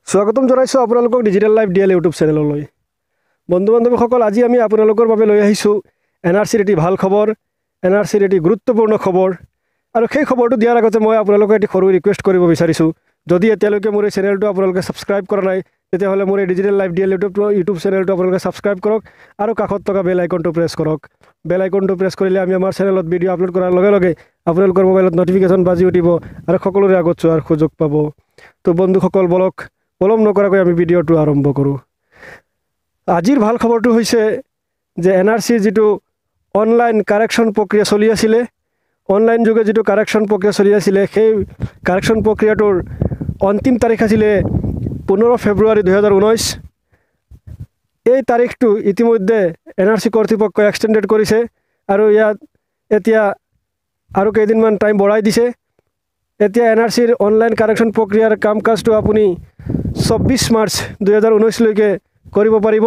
স্বাগতম জনাইছোঁ আপোনালোকক ডিজিটেল লাইভ ডিএল ইউটিউব চেনেললৈ। বন্ধু বান্ধৱীসকল, আজি আমি আপোনালোকৰ বাবে লৈ আহিছোঁ NRCৰ এটি ভাল খবৰ, NRCৰ এটি গুৰুত্বপূৰ্ণ খবৰ। আৰু সেই খবৰটো দিয়াৰ আগতে মই আপোনালোকক এটি সৰু ৰিকুৱেষ্ট কৰিব বিচাৰিছোঁ। যদি এতিয়ালৈকে মোৰ এই চেনেলটো আপোনালোকে ছাবস্ক্ৰাইব কৰা নাই, তেতিয়াহ'লে মোৰ এই ডিজিটেল লাইভ ডিএল ইউটিউব চেনেলটো আপোনালোকে ছাবস্ক্ৰাইব কৰক আৰু কাষত থকা বেল আইকনটো প্ৰেছ কৰক। বেল আইকনটো প্ৰেছ কৰিলে আমি আমাৰ চেনেলত ভিডিঅ' আপলোড কৰাৰ লগে লগে আপোনালোকৰ মোবাইলত নটিফিকেশ্যন বাজি উঠিব আৰু সকলোৰে আগত চোৱাৰ সুযোগ পাব। তো বন্ধুসকল, বলক পলম নকৰাকৈ আমি ভিডিঅ'টো আৰম্ভ কৰোঁ। আজিৰ ভাল খবৰটো হৈছে যে NRCৰ যিটো অনলাইন কাৰেকশ্যন প্ৰক্ৰিয়া চলি আছিলে, অনলাইন যোগে যিটো কাৰেকশ্যন প্ৰক্ৰিয়া চলি আছিলে, সেই কাৰেকশ্যন প্ৰক্ৰিয়াটোৰ অন্তিম তাৰিখ আছিলে 15 ফেব্ৰুৱাৰী 2019। এই তাৰিখটো ইতিমধ্যে NRC কৰ্তৃপক্ষই এক্সটেণ্ডেড কৰিছে আৰু ইয়াত এতিয়া আৰু কেইদিনমান টাইম বঢ়াই দিছে। এতিয়া NRCৰ অনলাইন কাৰেকশ্যন প্ৰক্ৰিয়াৰ কাম কাজটো আপুনি 24 মাৰ্চ 2019লৈকে কৰিব পাৰিব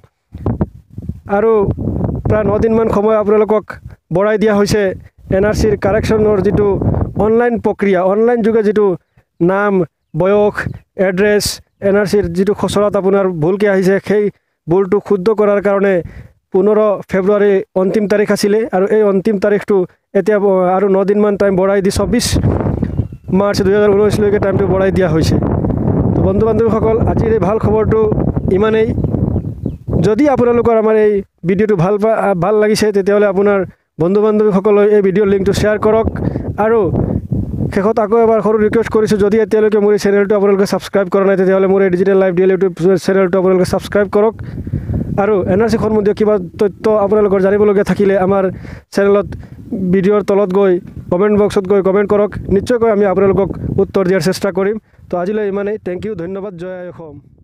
আৰু প্ৰায় 9 দিনমান সময় আপোনালোকক বঢ়াই দিয়া হৈছে। NRCৰ কাৰেকশ্যনৰ যিটো অনলাইন প্ৰক্ৰিয়া, অনলাইন যোগে যিটো নাম, বয়স, এড্ৰেছ, NRCৰ যিটো খচৰাত আপোনাৰ ভুলকৈ আহিছে, সেই ভুলটো শুদ্ধ কৰাৰ কাৰণে 15 ফেব্ৰুৱাৰী অন্তিম তাৰিখ আছিলে আৰু এই অন্তিম তাৰিখটো এতিয়া আৰু 9 দিনমান টাইম বঢ়াই দি 24 মাৰ্চ 2019লৈকে টাইমটো বঢ়াই দিয়া হৈছে। তো বন্ধু বান্ধৱীসকল, আজিৰ এই ভাল খবৰটো ইমানেই। যদি আপোনালোকৰ আমাৰ এই ভিডিঅ'টো ভাল লাগিছে, তেতিয়াহ'লে আপোনাৰ বন্ধু বান্ধৱীসকললৈ এই ভিডিঅ'ৰ লিংকটো শ্বেয়াৰ কৰক। আৰু শেষত আকৌ এবাৰ সৰু ৰিকুৱেষ্ট কৰিছোঁ, যদি এতিয়ালৈকে মোৰ এই চেনেলটো আপোনালোকে ছাবস্ক্ৰাইব কৰা নাই, তেতিয়াহ'লে মোৰ এই ডিজিটেল লাইভ ডিএল ইউটিউব চেনেলটো আপোনালোকে ছাবস্ক্ৰাইব কৰক। আৰু NRC সম্বন্ধীয় কিবা তথ্য আপোনালোকৰ জানিবলগীয়া থাকিলে আমাৰ চেনেলত ভিডিঅ'ৰ তলত গৈ কমেণ্ট বক্সত গৈ কমেণ্ট কৰক। নিশ্চয়কৈ আমি আপোনালোকক উত্তৰ দিয়াৰ চেষ্টা কৰিম। তো আজিলৈ ইমানেই। থেংক ইউ, ধন্যবাদ। জয় আই অসম।